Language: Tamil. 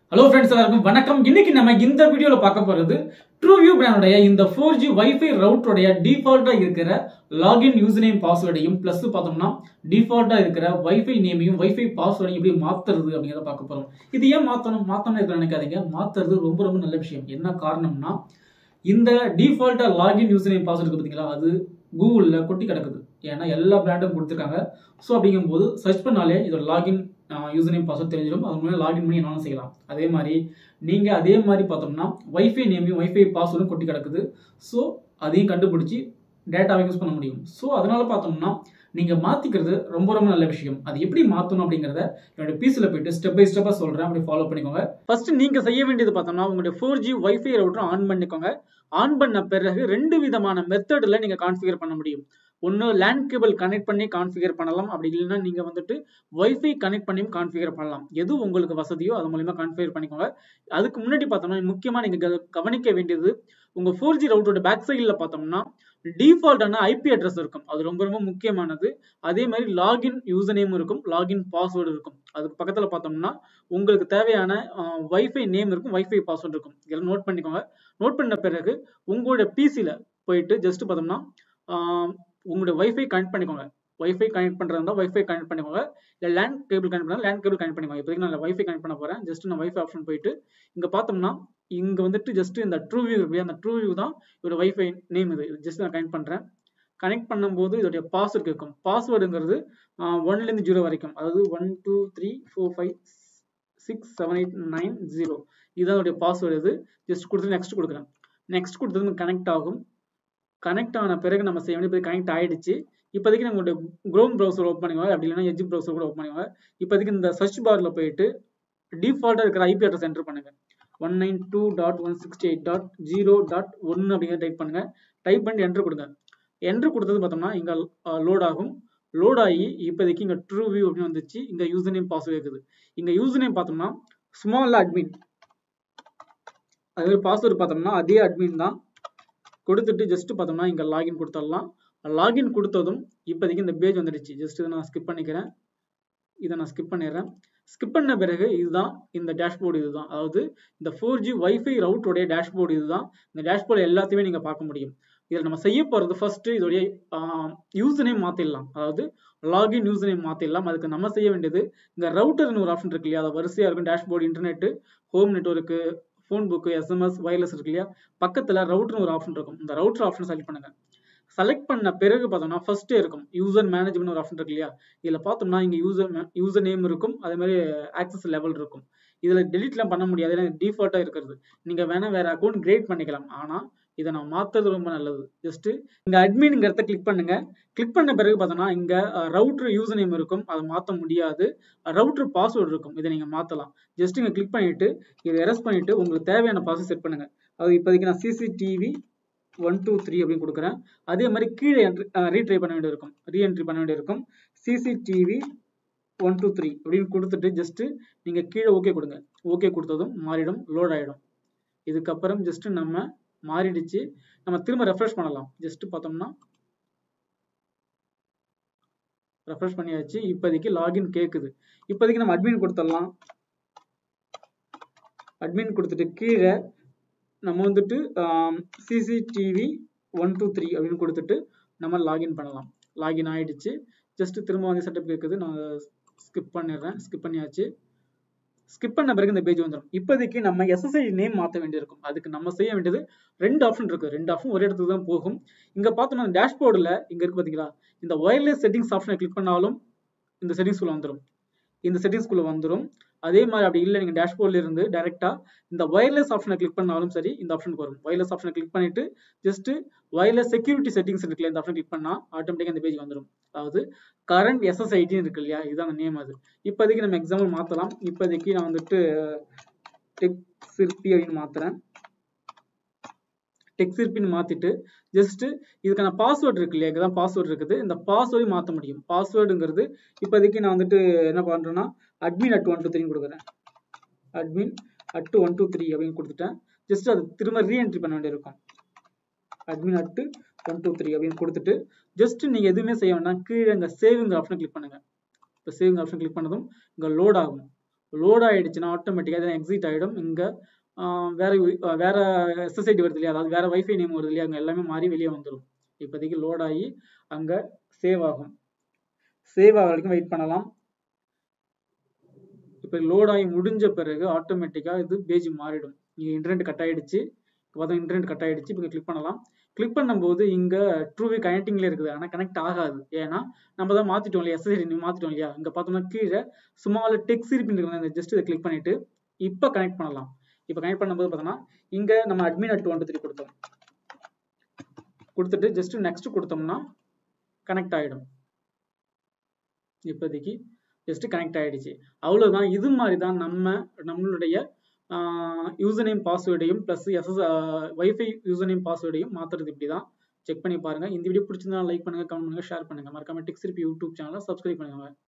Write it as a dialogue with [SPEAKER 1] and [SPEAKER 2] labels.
[SPEAKER 1] Hello friends, எல்லாருக்கும் வணக்கம். இன்னைக்கு நம்ம இந்த வீடியோல பார்க்க போறது TrueView பிராண்டோட இந்த 4G Wi-Fi ரவுட்டரோட டிஃபால்ட்டா இருக்கிற லாகின் யூசர் நேம் பாஸ்வேர்டையும் பிளஸ் பார்த்தோம்னா டிஃபால்ட்டா இருக்கிற Wi-Fi நேமையும் Wi-Fi பாஸ்வேர்டையும் எப்படி மாத்துறது அப்படிங்கறத பார்க்க போறோம். இது ஏன் மாத்தணும்னு நினைக்காதீங்க. மாத்துறது ரொம்ப நல்ல விஷயம். என்ன காரணம்னா இந்த டிஃபால்ட்டா லாகின் யூசர் நேம் பாஸ்வேர்ட் இருக்கு பாத்தீங்களா, அது கூகுள்ல கொட்டி கிடக்குது. ஏன்னா எல்லா பிராண்டும் கொடுத்துருக்காங்க. ஸோ அப்படிங்கும்போது சர்ச் பண்ணாலே இதோட லாகின் யூசர் நேம் பாஸ்வேர்ட் தெரிஞ்சிடும். அது மூலம் லாகின் பண்ணி என்னாலும் செய்யலாம். அதே மாதிரி பார்த்தோம்னா வைஃபை நேமையும் வைஃபை பாஸ்வேர்டும் கொட்டி கிடக்குது. ஸோ அதையும் கண்டுபிடிச்சி டேட்டாவை யூஸ் பண்ண முடியும். ஸோ அதனால பார்த்தோம்னா நீங்க மாத்திக்கிறது ரொம்ப நல்ல விஷயம். அது எப்படி மாத்தணும் அப்படிங்கறத என்னோட பீஸ்ல போயிட்டு ஸ்டெப் பை ஸ்டெப்பா சொல்றேன். அப்படி ஃபாலோ பண்ணிக்கோங்க. ஃபர்ஸ்ட் நீங்க செய்ய வேண்டியது பார்த்தோம்னா உங்களுடைய 4G வைஃபை ரவுட்டர் ஆன் பண்ணிக்கோங்க. ஆன் பண்ண பிறகு ரெண்டு விதமான மெத்தட்ல நீங்க கான்ஃபிகர் பண்ண முடியும். ஒன்னு லேண்ட் கேபிள் கனெக்ட் பண்ணி கான்ஃபிகர் பண்ணலாம். அப்படி இல்லைன்னா நீங்க வைஃபை கனெக்ட் பண்ணியும் கான்ஃபிகர் பண்ணலாம். எது உங்களுக்கு வசதியோ அது மூலமா கான்ஃபிகர் பண்ணிக்கோங்க. அதுக்கு முன்னாடி பார்த்தோம்னா முக்கியமா நீங்க கவனிக்க வேண்டியது உங்க 4G ரவுட்டரோட பேக் சைட்ல பார்த்தோம்னா டிஃபால்ட்டான ஐபி அட்ரஸ் இருக்கும். அது ரொம்ப முக்கியமானது. அதே மாதிரி லாகின் யூசர் நேம் இருக்கும், லாகின் பாஸ்வேர்டு இருக்கும். அதுக்கு பக்கத்துல பார்த்தோம்னா உங்களுக்கு தேவையான வைஃபை நேம் இருக்கும், வைஃபை பாஸ்வேர்டு இருக்கும். இதெல்லாம் நோட் பண்ணிக்கோங்க. நோட் பண்ண பிறகு உங்களோட பிசில போயிட்டு ஜஸ்ட் பார்த்தோம்னா உங்களுடைய வைஃபை கனெக்ட் பண்ணிக்கோங்க. வைஃபை கனெக்ட் பண்றதா வைஃபை கனெக்ட் பண்ணிக்கோங்க. இல்ல லேண்ட் கேபிள் கனெக்ட் பண்ணா லேண்ட் கேபிள் கனெக்ட் பண்ணிக்கோங்க. இப்போதைக்கு நான் வைஃபை கனெக்ட் பண்ண போறேன். ஜஸ்ட் நான் வைஃபை ஆப்ஷன் போயிட்டு இங்க பார்த்தோம்னா இங்க ஜஸ்ட் இந்த TrueView இருக்கு. அந்த TrueView தான் இதோட வைஃபை நேம். இது ஜஸ்ட் நான் கனெக்ட் பண்றேன். கனெக்ட் பண்ணும்போது இதோடைய பாஸ்வேர்டு கேட்கும். பாஸ்வேர்டுங்கிறது 1ல இருந்து 0 வரைக்கும், அதாவது 1 2 3 4 5 6 7 8 9 0 இதோடைய பாஸ்வேர்டு. இது ஜஸ்ட் கொடுத்து நெக்ஸ்ட் கொடுக்குறேன். நெக்ஸ்ட் கொடுத்தது கனெக்ட் ஆகும். கனெக்ட் ஆன பிறகு நம்ம செய்ய வேண்டியது கனெக்ட் ஆயிடுச்சு. இப்போதைக்கு நம்மளுடைய குரோம் ப்ரௌசர் ஓப்பன் பண்ணிக்கோங்க. அப்படி இல்லைன்னா எட்ஜ் ப்ரௌசர் கூட ஓப்பன் பண்ணிக்கோங்க. இப்போதைக்கு இந்த சர்ச் பார்ல போயிட்டு டிஃபால்ட்டா இருக்கிற ஐபி அட்ரஸ் என்டர் பண்ணுங்க. 192.168.0.1 அப்படிங்கிறத டைப் பண்ணுங்க. டைப் பண்ணி என்டர் கொடுங்க. என்டர் கொடுத்தது பார்த்தோம்னா இங்க லோட் ஆகும். லோட் ஆகி இப்போதைக்கு இங்க TrueView அப்படின்னு வந்துச்சு. இங்க யூசர் நேம் பாஸ்வேர்ட் இருக்குது. இங்க யூசர் நேம் பார்த்தோம்னா ஸ்மால் அட்மின், அது பாஸ்வேர்டு பார்த்தோம்னா அதே அட்மின் தான். கொடுத்துட்டு ஜஸ்ட் பார்த்தோம்னா இங்க லாகின் கொடுத்துடலாம். லாகின் கொடுத்ததும் இப்போதைக்கு இந்த பேஜ் வந்துடுச்சு. ஜஸ்ட் இதை நான் ஸ்கிப் பண்ணிக்கிறேன். இதை நான் ஸ்கிப் பண்ணிடுறேன். ஸ்கிப் பண்ண பிறகு இதுதான் இந்த டேஷ்போர்டு. இதுதான் அதாவது இந்த 4G வைஃபை ரவுட்டருடைய டேஷ்போர்டு. இதுதான் இந்த டேஷ்போர்டு எல்லாத்தையுமே நீங்க பார்க்க முடியும். இதில் நம்ம செய்ய போறது ஃபர்ஸ்ட் இதோடைய யூசர் நேம் மாத்திடலாம். அதாவது லாகின் யூசர் நேம் மாத்திடலாம். அதுக்கு நம்ம செய்ய வேண்டியது இந்த ரவுட்டர்னு ஒரு ஆப்ஷன் இருக்கு இல்லையா, அது வரிசையா இருக்கும். Dashboard, internet, home network, phone book, SMS, wireless இருக்கு இல்லையா, பக்கத்துல ரவுட்டர்னு ஒரு ஆப்ஷன் இருக்கும். இந்த ரவுட்டர் ஆப்ஷன் செலக்ட் பண்ணுங்க. செலக்ட் பண்ண பிறகு பார்த்தோம்னா ஃபர்ஸ்ட் இருக்கும் யூசர் மேனேஜ்மெண்ட் ஒரு ஆப்ஷன் இருக்கு இல்லையா, இதுல பார்த்தோம்னா இங்க யூசர் நேம் இருக்கும். அதே மாதிரி ஆக்சஸ் லெவல் இருக்கும். இதுல டெலிட்லாம் பண்ண முடியாது, ஏன்னா டிஃபால்ட்டா இருக்கிறது. நீங்க வேணா வேற அக்கௌண்ட் கிரியேட் பண்ணிக்கலாம். ஆனா இதை நான் மாத்துறது ரொம்ப நல்லது. ஜஸ்ட் இங்க அட்மின்ங்கிறத கிளிக் பண்ணுங்க. கிளிக் பண்ண பிறகு பார்த்தோம்னா இங்க ரவுட்டர் யூசர் நேம் இருக்கும், அதை மாற்ற முடியாது. ரவுட்டர் பாஸ்வேர்டு இருக்கும், இதை நீங்க மாத்தலாம். ஜஸ்ட் இங்க கிளிக் பண்ணிட்டு இதை எரஸ் பண்ணிட்டு உங்களுக்கு தேவையான பாஸ்வேர்ட் செட் பண்ணுங்க. அது இப்போதைக்கு நான் CCTV 123 அப்படின்னு கொடுக்குறேன். அதே மாதிரி கீழே ரீட்ரை பண்ண வேண்டியிருக்கும், ரீஎன்ட்ரி பண்ண வேண்டியிருக்கும். CCTV 123 அப்படின்னு கொடுத்துட்டு ஜஸ்ட் நீங்க கீழே ஓகே கொடுங்க. ஓகே கொடுத்ததும் மாறிடும், லோட் ஆயிடும். இதுக்கப்புறம் ஜஸ்ட் நம்ம மாறிடுச்சு. நம்ம திரும்ப ரெஃப்ரெஷ் பண்ணலாம். ஜஸ்ட் பார்த்தோம்னா ரெஃப்ரெஷ் பண்ணியாச்சு. இப்போதைக்கு லாகின் கேக்குது. இப்போதைக்கு நம்ம அட்மின் கொடுத்துடலாம். அட்மின் கொடுத்துட்டு கீழே நம்ம CCTV 123 அப்படின்னு கொடுத்துட்டு நம்ம லாகின் பண்ணலாம். லாகின் ஆயிடுச்சு. ஜஸ்ட் திரும்ப செட்டப் கேட்குது. நான் ஸ்கிப் பண்ணிடுறேன். ஸ்கிப் பண்ணியாச்சு. ஸ்கிப் பண்ண பிறகு இந்த பேஜ் வந்துடும். இப்போதைக்கு நம்ம SSID நேம் மாற்ற வேண்டியிருக்கும். அதுக்கு நம்ம செய்ய வேண்டியது ரெண்டு ஆப்ஷன் இருக்கு. ரெண்டு ஆப்ஷன் ஒரே இடத்துக்கு தான் போகும். இங்க பார்த்தோம்னா டேஷ்போர்டில் இங்க இருக்கு பாத்தீங்களா, இந்த வயர்லெஸ் செட்டிங்ஸ் ஆப்ஷனை கிளிக் பண்ணாலும் இந்த செட்டிங்ஸ்குள்ள வந்துடும். இந்த செட்டிங்ஸ்குள்ள வந்துடும். அதே மாதிரி அப்படி இல்லை, நீங்க டேஷ்போர்ட்ல இருந்து டைரக்டா இந்த வயர்லெஸ் ஆப்ஷனை கிளிக் பண்ணாலும் சரி இந்த ஆப்ஷனுக்கு வரும். வயர்லெஸ் ஆப்ஷனை கிளிக் பண்ணிட்டு ஜஸ்ட் வயர்லெஸ் செக்யூரிட்டி செட்டிங்ஸ் இருக்குல்ல, இந்த ஆப்ஷன் கிளிக் பண்ணா ஆட்டோமேட்டிக்கா இந்த பேஜ் வந்துடும். அதாவது கரண்ட் SSID இருக்கு இல்லையா, இதுதான் நேம். அது இப்போதைக்கு நம்ம எக்ஸாம்பிள் மாத்தலாம். இப்போதைக்கு நான் டெக்சிற்பி அப்படின்னு மாத்துறேன். டெக்சிற்பின்னு மாத்திட்டு ஜஸ்ட் இதுக்கான பாஸ்வேர்டு இருக்கு இல்லையா, இதுதான் பாஸ்வேர்டு இருக்குது. இந்த பாஸ்வேர்டையும் மாற்ற முடியும். பாஸ்வேர்டுங்கிறது இப்போதைக்கு நான் என்ன பண்றேன்னா admin@123 கொடுக்குறேன். admin@123 அப்படின்னு கொடுத்துட்டேன். ஜஸ்ட் அது திரும்ப ரீஎன்ட்ரி பண்ண வேண்டியிருக்கும். admin@123 அப்படின்னு கொடுத்துட்டு ஜஸ்ட் நீங்க எதுவுமே செய்ய வேண்டாம். கீழே இந்த சேவிங் ஆப்ஷனை கிளிக் பண்ணுங்க. இப்போ சேவிங் ஆப்ஷன் கிளிக் பண்ணதும் இங்க லோட் ஆகும். லோட் ஆயிடுச்சுன்னா ஆட்டோமேட்டிக்காக எக்ஸிட் ஆகிடும். இங்கே வேற வேற எஸ்எஸ்ஐடி வருது இல்லையா, அதாவது வேற வைஃபை நேம் வருது இல்லையா, அங்கே எல்லாமே மாறி வெளியே வந்துடும். இப்போதைக்கு லோட் ஆகி அங்கே சேவ் ஆகும். சேவ் ஆகிற வரைக்கும் வெயிட் பண்ணலாம். இப்போ லோட் ஆகி முடிஞ்ச பிறகு ஆட்டோமேட்டிக்காக இது பேஜ் மாறிடும். இங்கே இன்டர்நெட் கட் ஆகிடுச்சு. இப்போ தான் இன்டர்நெட் கட் ஆகிடுச்சு. இப்போ கிளிக் பண்ணலாம். கிளிக் பண்ணும்போது இங்கே ட்ரூவே கனெக்டிங்ல இருக்குது, ஆனால் கனெக்ட் ஆகாது. ஏன்னா நம்ம தான் மாற்றிட்டோம் இல்லையா, எஸ்எஸ்ஐடி மாற்றிட்டோம் இல்லையா. இங்கே பார்த்தோம்னா கீழே ஸ்மால் டெக்ஸ்ட் இருப்பின் ஜஸ்ட் இதை கிளிக் பண்ணிட்டு இப்போ கனெக்ட் பண்ணலாம். இப்போ கனெக்ட் பண்ணும்போது பார்த்தோம்னா இங்கே நம்ம admin at 123 கொடுத்தோம். கொடுத்துட்டு ஜஸ்ட் நெக்ஸ்ட் கொடுத்தோம்னா கனெக்ட் ஆகிடும். இப்போதைக்கு ஜஸ்ட் கனெக்ட் ஆகிடுச்சு. அவ்வளோதான். இது மாதிரி தான் நம்மளுடைய யூசர் நேம் பாஸ்வேர்டையும் ப்ளஸ் வைஃபை யூசர் நேம் பாஸ்வேர்டையும் மாற்றுறது. இப்படி தான் செக் பண்ணி பாருங்கள். இந்த வீடியோ பிடிச்சிருந்தா லைக் பண்ணுங்கள், கமெண்ட் பண்ணுங்கள், ஷேர் பண்ணுங்கள். மறக்காம டெக் சிரிப்பு யூடியூப் சேனலை சப்ஸ்கிரைப் பண்ணுங்கள்.